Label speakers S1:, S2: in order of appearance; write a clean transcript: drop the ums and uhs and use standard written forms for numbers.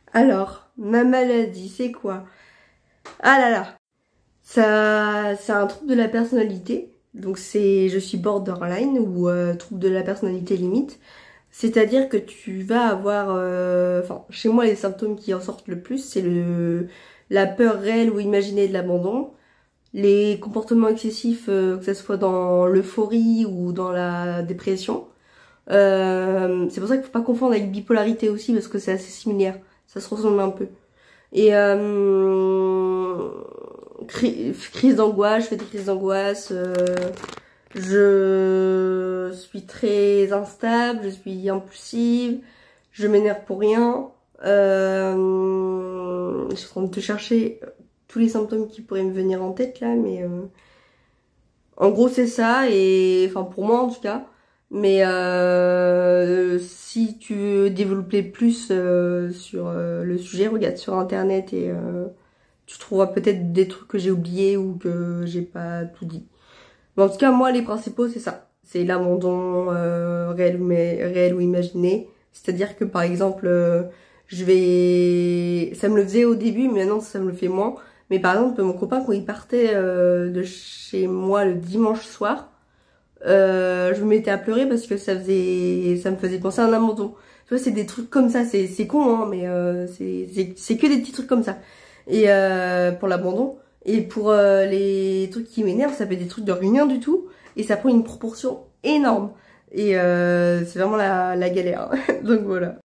S1: Alors, ma maladie, c'est quoi? Ah là là, ça, c'est un trouble de la personnalité. Donc je suis borderline ou trouble de la personnalité limite. C'est-à-dire que tu vas avoir, enfin, chez moi, les symptômes qui en sortent le plus, c'est la peur réelle ou imaginée de l'abandon, les comportements excessifs, que ce soit dans l'euphorie ou dans la dépression. C'est pour ça qu'il faut pas confondre avec bipolarité aussi parce que c'est assez similaire, ça se ressemble un peu. Et crise d'angoisse, je fais des crises d'angoisse, je suis très instable, je suis impulsive, je m'énerve pour rien. Je suis en train de te chercher tous les symptômes qui pourraient me venir en tête là, mais en gros c'est ça, et enfin pour moi en tout cas. Mais si tu veux développer plus sur le sujet, regarde sur internet et tu trouveras peut-être des trucs que j'ai oubliés ou que j'ai pas tout dit. Mais en tout cas, moi, les principaux, c'est ça. C'est l'abandon réel ou imaginé. C'est-à-dire que, par exemple, ça me le faisait au début, mais maintenant, ça me le fait moins. Mais par exemple, mon copain, quand il partait de chez moi le dimanche soir, je me mettais à pleurer parce que ça me faisait penser à un abandon. Tu vois, c'est des trucs comme ça. C'est con, hein, mais c'est que des petits trucs comme ça. Et pour l'abandon. Et pour les trucs qui m'énervent, ça fait des trucs de rien du tout. Et ça prend une proportion énorme. Et c'est vraiment la galère. Donc voilà.